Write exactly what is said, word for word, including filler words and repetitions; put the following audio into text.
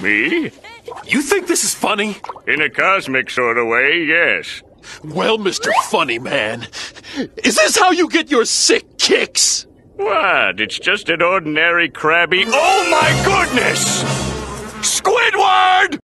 Me? You think this is funny? In a cosmic sort of way, yes. Well, Mister Funny Man, is this how you get your sick kicks? What? It's just an ordinary crabby... Oh, my goodness! Squidward!